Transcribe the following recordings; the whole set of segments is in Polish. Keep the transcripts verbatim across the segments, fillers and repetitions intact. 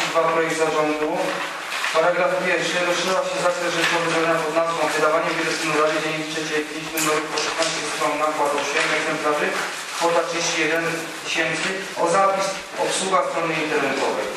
dwa projekt zarządu. Paragraf pierwszy. Rozszerza się zakres rzeczowy zadania pod nazwą wydawanie biletu na razie dzień trzeciej pięć numer szesnaście stron nakład osiem egzemplarzy, kwota trzydzieści jeden tysięcy, o zapis obsługa strony internetowej.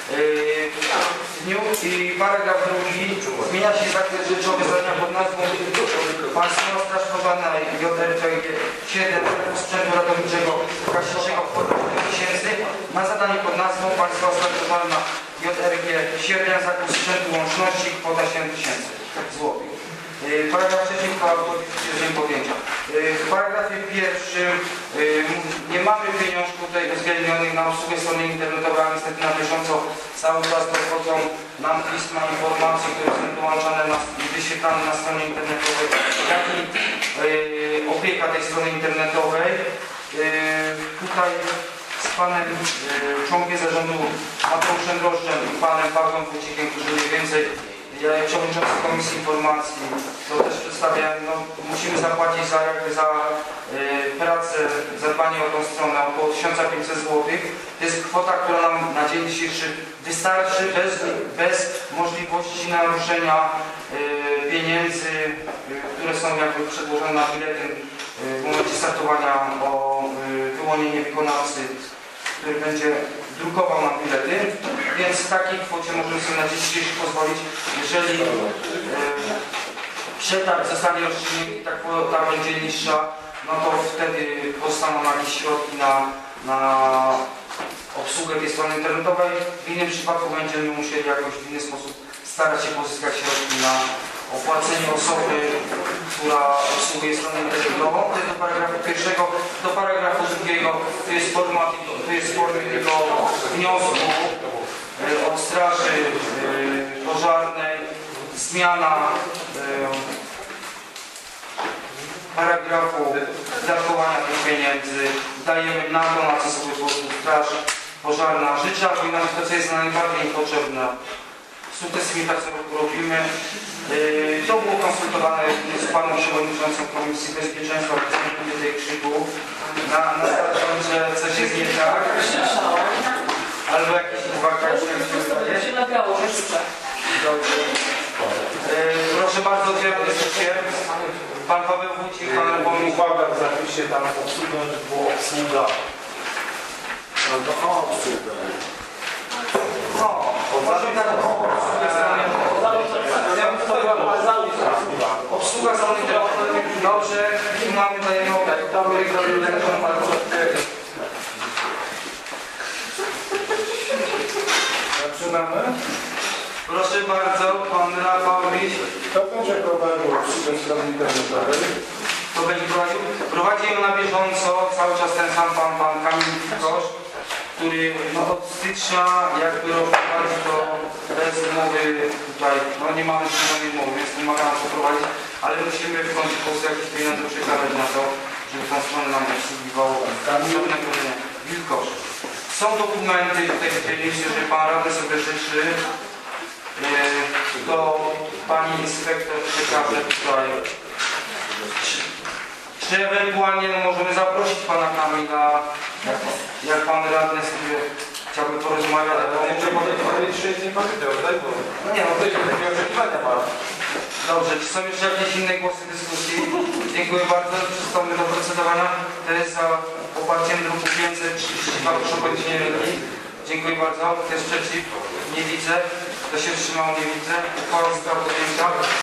Yy, I paragraf drugi. Zmienia się zakres rzeczowy zadania pod nazwą Państwowa Straż Pożarna J R P G siedem sprzętu ratowniczego Kasiczego kwota tysięcy na zadanie pod nazwą Państwowa Straż Pożarna J R G siedem zakup sprzętu łączności kwota siedem tysięcy złotych. Yy, paragraf trzeci dzień podjęcia. Yy, w paragrafie pierwszym yy, nie mamy pieniążków tutaj uwzględnionych na obsługę strony internetowej, a niestety na bieżąco cały czas dochodzą nam pisma informacji, które są dołączane na, i wyświetlane na stronie internetowej, jak i yy, opieka tej strony internetowej. Yy, tutaj z panem yy, członkiem zarządu Mateuszem Droszczem i panem Pawłem Wójcikiem, którzy mniej więcej ja jak przewodniczący Komisji Informacji, to też przedstawiałem, no, musimy zapłacić za, za y, pracę, zadbanie o tą stronę około tysiąc pięćset złotych. To jest kwota, która nam na dzień dzisiejszy wystarczy bez, bez możliwości naruszenia y, pieniędzy, y, które są jakby przedłożone na bilety y, w momencie startowania o y, wyłonienie wykonawcy, który będzie drukował nam bilety, więc w takiej kwocie możemy sobie na dzień dzisiejszy pozwolić, jeżeli e, przetarg zostanie rozstrzygnięty i ta kwota będzie niższa, no to wtedy powstaną jakieś środki na, na obsługę tej strony internetowej. W innym przypadku będziemy musieli jakoś w inny sposób starać się pozyskać środki na opłacenie osoby, która obsługuje stronę internetową. To jest do paragrafu pierwszego. Do paragrafu drugiego to jest forma, to jest formy tego wniosku y, od Straży y, Pożarnej, zmiana y, paragrafu wydatkowania tych pieniędzy. Dajemy na to, na co sobie Straż Pożarna życzy, albo inaczej to, co jest najbardziej potrzebne. Sukcesywnie tak sobie robimy. Yy, to było konsultowane z panem przewodniczącym Komisji Bezpieczeństwa, występuje tej krzyku. Na, na że coś jest nie tak. Albo jakieś uwaga, które się nagrało, Dobrze. Yy, proszę bardzo, otwieram dyskusję. Pan Paweł Wójcik, pan Robomir. Uwaga w zapisie tam obsługę, że było obsługa. No to obsługa. No, może tak obsługa strony internetowej. Dobrze, tu mamy dajemy Zaczynamy. Proszę bardzo, pan Rafał Miś. Kto będzie prowadził obsługę strony internetowej? To będzie prowadził. Prowadzi ją na bieżąco, cały czas ten sam pan, pan Kamil Kosz, który no, od stycznia jakby prowadzi to bez umowy tutaj, no nie mamy żadnej umowy, więc wymagamy to prowadzić, ale musimy w końcu po prostu jakieś pieniądze przekazać na to, żeby tą stronę nam obsługiwało Wilkosz. Są dokumenty tutaj w tej liście, jeżeli pan radny sobie życzy, to pani inspektor przekaże tutaj. Czy ewentualnie no, możemy zaprosić pana Kamila, jak, jak pan radny sobie chciałby porozmawiać, ale on może powiedzieć, że jest nie powiedział, tak? No nie, no to jest takie oczekiwania ma. Dobrze, czy są jeszcze jakieś inne głosy dyskusji? Dziękuję bardzo, przystąpmy do procedowania. To jest za poparciem druku pięćset trzydzieści dwa, proszę o podniesienie ręki. Dziękuję bardzo. Kto jest przeciw? Nie widzę. Kto się wstrzymał? Nie widzę. Uchwała została podjęta.